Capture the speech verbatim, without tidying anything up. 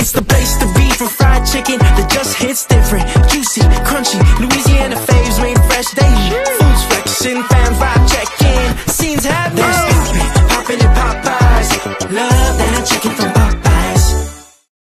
It's the place to be for fried chicken that just hits different. Juicy, crunchy, Louisiana faves made fresh daily. Foods flexing, fam vibe check-in. Scenes happening. Poppin' at Popeyes. Love that chicken from